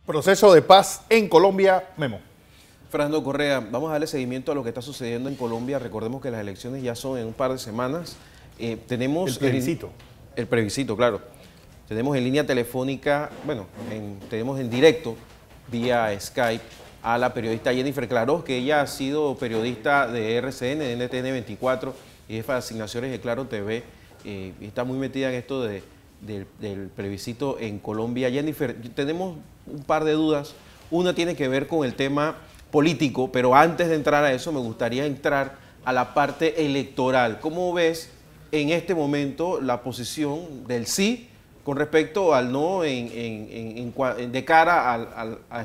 Proceso de paz en Colombia, Memo. Fernando Correa, vamos a darle seguimiento a lo que está sucediendo en Colombia. Recordemos que las elecciones ya son en un par de semanas. Tenemos el plebiscito. El plebiscito, claro. Tenemos en línea telefónica, tenemos en directo, vía Skype, a la periodista Jennifer Clarós, que ella ha sido periodista de RCN, de NTN 24 y jefa de asignaciones de Claro TV. Y está muy metida en esto del plebiscito en Colombia. Jennifer, tenemos un par de dudas. Una tiene que ver con el tema político, pero antes de entrar a eso me gustaría entrar a la parte electoral. ¿Cómo ves en este momento la posición del sí con respecto al no de cara a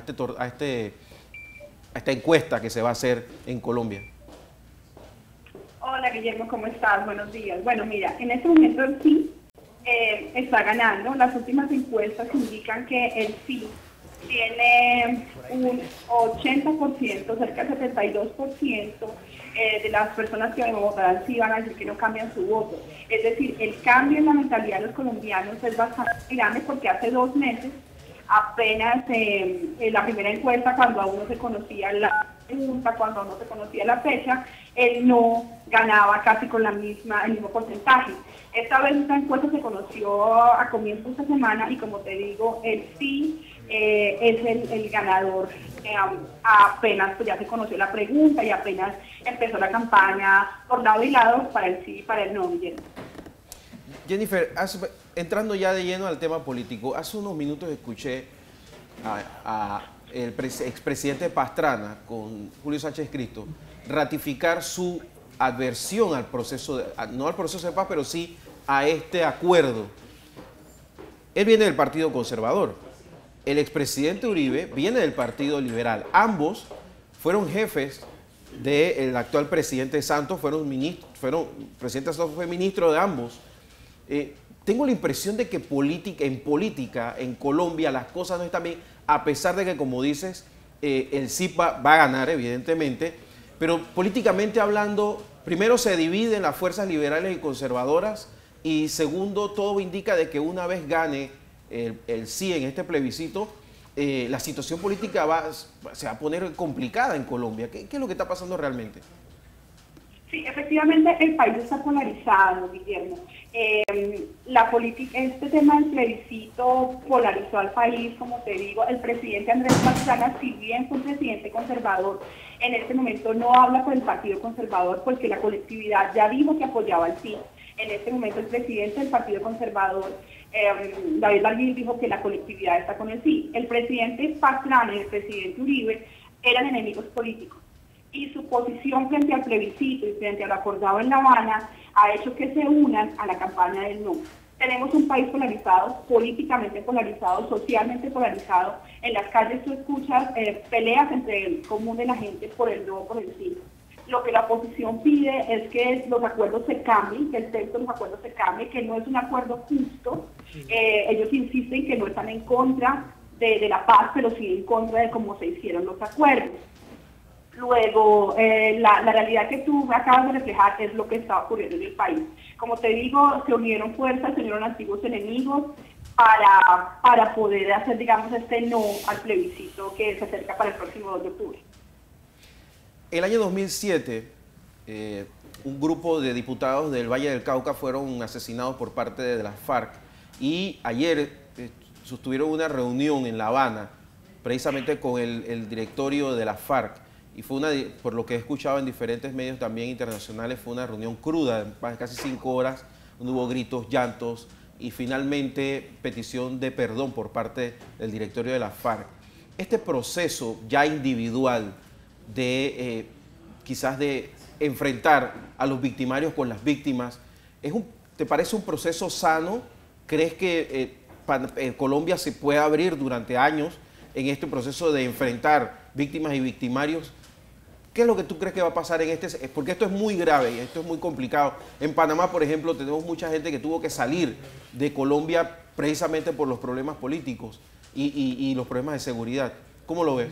esta encuesta que se va a hacer en Colombia? Hola Guillermo, ¿cómo estás? Buenos días. Bueno, mira, en este momento el sí está ganando. Las últimas encuestas indican que el sí tiene un 80%, cerca del 72% de las personas que votarán sí van a decir que no cambian su voto. Es decir, el cambio en la mentalidad de los colombianos es bastante grande, porque hace 2 meses, apenas en la primera encuesta, cuando aún no se conocía la pregunta, cuando aún no se conocía la fecha, el no ganaba casi con el mismo porcentaje. Esta vez esta encuesta se conoció a comienzos de esta semana y, como te digo, el sí es el ganador. Apenas pues, ya se conoció la pregunta y apenas empezó la campaña por lado y lado para el sí y para el no, Guillermo. Jennifer, entrando ya de lleno al tema político, hace unos minutos escuché a el expresidente Pastrana con Julio Sánchez Cristo ratificar su adversión al proceso, no al proceso de paz, pero sí a este acuerdo. Él viene del Partido Conservador. El expresidente Uribe viene del Partido Liberal. Ambos fueron jefes del actual presidente Santos, presidente Santos fue ministro de ambos. Tengo la impresión de que en política, en Colombia, las cosas no están bien, a pesar de que, como dices, el sí va a ganar, evidentemente, pero políticamente hablando, primero se dividen las fuerzas liberales y conservadoras, y segundo, todo indica de que una vez gane el sí en este plebiscito, la situación política se va a poner complicada en Colombia. ¿Qué es lo que está pasando realmente? Sí, efectivamente el país está polarizado, Guillermo. Este tema del plebiscito polarizó al país, como te digo. El presidente Andrés Pastrana, si bien fue un presidente conservador, en este momento no habla por el Partido Conservador, porque la colectividad ya dijo que apoyaba al sí. En este momento el presidente del Partido Conservador, David Barguil, dijo que la colectividad está con el sí. El presidente Pastrana y el presidente Uribe eran enemigos políticos, y su posición frente al plebiscito y frente al acordado en La Habana ha hecho que se unan a la campaña del no. Tenemos un país polarizado, políticamente polarizado, socialmente polarizado. En las calles tú escuchas peleas entre el común de la gente por el no o por el sí. Lo que la oposición pide es que los acuerdos se cambien, que el texto de los acuerdos se cambie, que no es un acuerdo justo. Ellos insisten que no están en contra de la paz, pero sí en contra de cómo se hicieron los acuerdos. Luego, la realidad que tú acabas de reflejar es lo que está ocurriendo en el país. Como te digo, se unieron fuerzas, se unieron antiguos enemigos para poder hacer, digamos, este no al plebiscito que se acerca para el próximo 2 de octubre. El año 2007, un grupo de diputados del Valle del Cauca fueron asesinados por parte de las FARC, y ayer sostuvieron una reunión en La Habana, precisamente con el directorio de las FARC. Y fue por lo que he escuchado en diferentes medios también internacionales, fue una reunión cruda, casi 5 horas, donde hubo gritos, llantos y finalmente petición de perdón por parte del directorio de la FARC. Este proceso ya individual de quizás de enfrentar a los victimarios con las víctimas, ¿te parece un proceso sano? ¿Crees que Colombia se puede abrir durante años en este proceso de enfrentar víctimas y victimarios? ¿Qué es lo que tú crees que va a pasar en porque esto es muy grave y esto es muy complicado? En Panamá, por ejemplo, tenemos mucha gente que tuvo que salir de Colombia precisamente por los problemas políticos y los problemas de seguridad. ¿Cómo lo ves?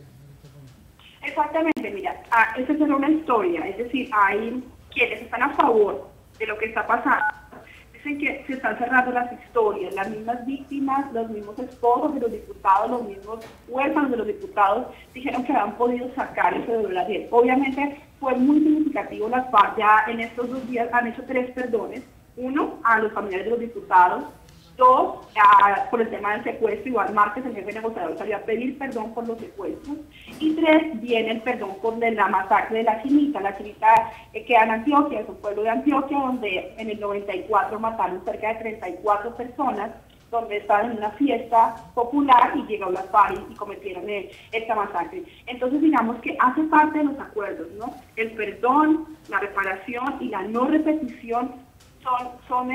Exactamente, mira, esa es una historia, es decir, hay quienes están a favor de lo que está pasando, dicen que se están cerrando las historias, las mismas víctimas, los mismos esposos de los diputados, los mismos huérfanos de los diputados dijeron que habían podido sacar ese dolor ayer. Obviamente fue muy significativo. Las FARC ya en estos 2 días han hecho 3 perdones, 1 a los familiares de los diputados, 2 por el tema del secuestro. Iván Márquez, el jefe negociador, salió a pedir perdón por los secuestros, y 3 viene el perdón por la masacre de La Chinita. La Chinita queda en Antioquia, es un pueblo de Antioquia donde en el 94 mataron cerca de 34 personas, donde estaban en una fiesta popular y llegó la FARC y cometieron esta masacre. Entonces digamos que hace parte de los acuerdos, ¿no? El perdón, la reparación y la no repetición son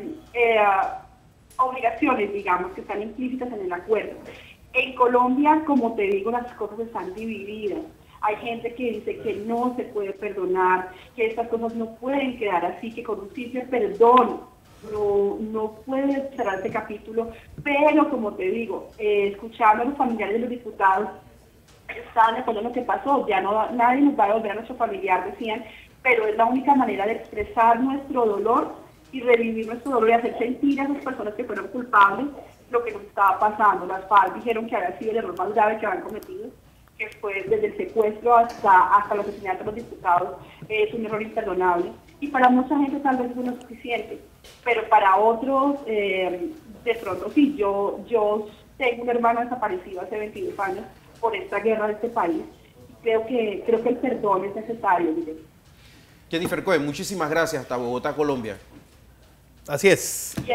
obligaciones, digamos, que están implícitas en el acuerdo. En Colombia, como te digo, las cosas están divididas. Hay gente que dice que no se puede perdonar, que estas cosas no pueden quedar así, que con un simple perdón no puede cerrar este capítulo. Pero, como te digo, escuchando a los familiares de los diputados, estaban de acuerdo en lo que pasó. Ya nadie nos va a devolver a nuestro familiar, decían, pero es la única manera de expresar nuestro dolor y revivir nuestro dolor y hacer sentir a esas personas que fueron culpables lo que nos estaba pasando. Las FARC dijeron que había sido el error más grave que habían cometido, que fue desde el secuestro hasta el asesinato de los diputados. Es un error imperdonable, y para mucha gente tal vez eso no es suficiente, pero para otros de pronto sí. Yo tengo un hermano desaparecido hace 22 años por esta guerra de este país, y creo que el perdón es necesario. Jennifer Cohen, muchísimas gracias, hasta Bogotá, Colombia. Así es. Y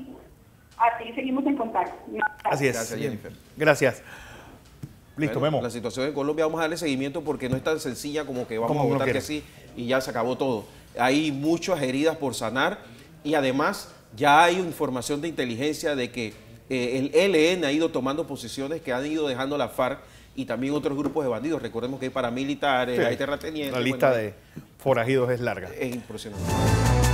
a ti seguimos en contacto. Así es. Gracias, Jennifer. Gracias. Listo, Bueno, Memo. la situación en Colombia vamos a darle seguimiento porque no es tan sencilla como que vamos a votar que sí y ya se acabó todo. Hay muchas heridas por sanar, y además ya hay información de inteligencia de que el ELN ha ido tomando posiciones que han ido dejando la FARC y también otros grupos de bandidos. Recordemos que hay paramilitares, Sí, hay terratenientes. la lista de forajidos es larga. Es impresionante.